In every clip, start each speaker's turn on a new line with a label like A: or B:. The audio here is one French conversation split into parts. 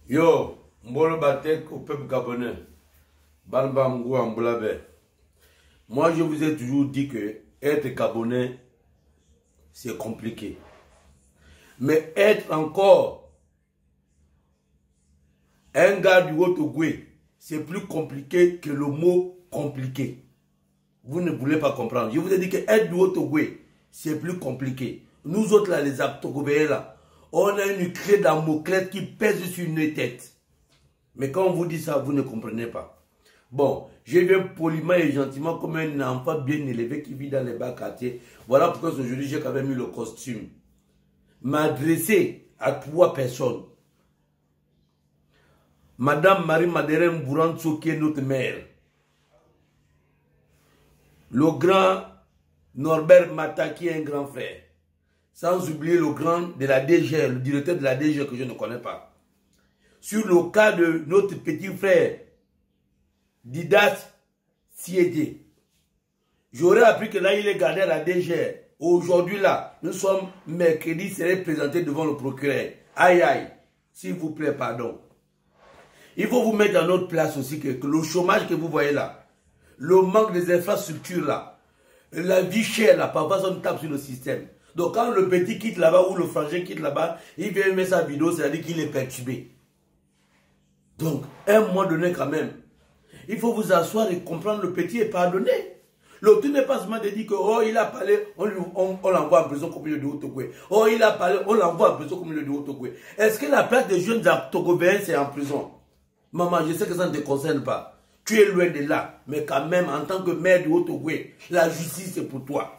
A: Yo, Mbolo Batek au peuple gabonais. Balba Mgou Ambulabe. Moi, je vous ai toujours dit que être gabonais, c'est compliqué. Mais être encore un gars du Haut-Ogooué, c'est plus compliqué que le mot compliqué. Vous ne voulez pas comprendre. Je vous ai dit que être du Haut-Ogooué, c'est plus compliqué. Nous autres, là, les Octogobéens, là, on a une clé d'Amoclès qui pèse sur nos têtes. Mais quand on vous dit ça, vous ne comprenez pas. Bon, je viens poliment et gentiment comme un enfant bien élevé qui vit dans les bas quartiers. Voilà pourquoi aujourd'hui, j'ai quand même mis le costume. M'adresser à 3 personnes. Madame Marie-Madeleine Bouranso, qui est notre mère. Le grand Norbert Mata, qui est un grand frère. Sans oublier le grand de la DG, le directeur de la DG que je ne connais pas. Sur le cas de notre petit frère, Didas Siédé. J'aurais appris que là, il est gardé à la DG. Aujourd'hui, là, nous sommes mercredi, il serait présenté devant le procureur. Aïe, aïe, s'il vous plaît, pardon. Il faut vous mettre à notre place aussi que le chômage que vous voyez là, le manque des infrastructures là, la vie chère là, parfois on tape sur le système. Donc quand le petit quitte là-bas ou le frangin quitte là-bas, il vient mettre sa vidéo, c'est-à-dire qu'il est perturbé. Donc, à un moment donné quand même, il faut vous asseoir et comprendre le petit et pardonner. L'autre n'est pas seulement de dire que, oh, il a parlé, on l'envoie en prison comme milieu de Haut-Ogooué. Oh, il a parlé, on l'envoie en prison comme milieu de Haut-Ogooué. Est-ce que la place des jeunes Octogobéens, c'est en prison? Maman, je sais que ça ne te concerne pas. Tu es loin de là. Mais quand même, en tant que maire du Haut-Ogooué, la justice, c'est pour toi.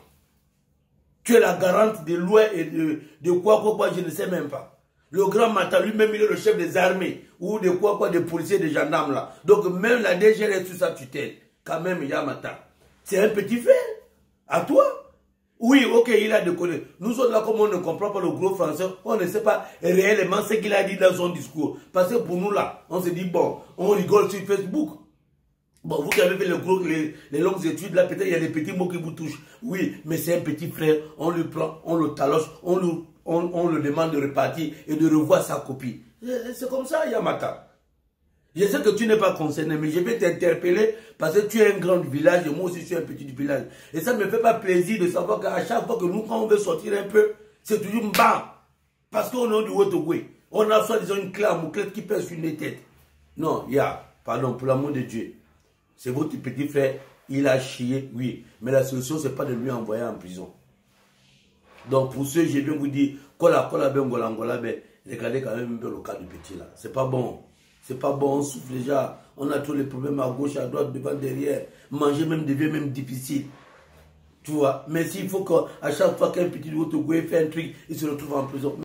A: Tu es la garante de loi et de quoi, je ne sais même pas. Le grand Mata, lui-même, il est le chef des armées. Ou de quoi, des policiers, des gendarmes, là. Donc, même la DG est sous sa tutelle. Quand même, il y a Mata. C'est un petit frère. À toi. Oui, ok, il a déconné. Nous autres, là, comme on ne comprend pas le gros français, on ne sait pas réellement ce qu'il a dit dans son discours. Parce que pour nous, là, on se dit, bon, on rigole sur Facebook. Bon, vous qui avez fait les longues études, là, peut-être il y a des petits mots qui vous touchent. Oui, mais c'est un petit frère, on le prend, on le taloche, on le demande de repartir et de revoir sa copie. C'est comme ça, Yamata. Je sais que tu n'es pas concerné, mais je vais t'interpeller parce que tu es un grand village et moi aussi je suis un petit village. Et ça ne me fait pas plaisir de savoir qu'à chaque fois que nous, quand on veut sortir un peu, c'est toujours bam. Parce qu'on est du Haut-Ogooué. On a soi-disant une clé à mouclette qui pèse sur les têtes. Non, pardon, pour l'amour de Dieu. C'est votre petit frère, il a chié, oui. Mais la solution, ce n'est pas de lui envoyer en prison. Donc pour ceux, je viens vous dire, regardez quand même un peu le cas du petit là. C'est pas bon. C'est pas bon, on souffle déjà. On a tous les problèmes à gauche, à droite, devant, derrière. Manger même devient même difficile. Tu vois. Mais s'il faut qu'à chaque fois qu'un petit Haut-Ogooué fait un truc, il se retrouve en prison.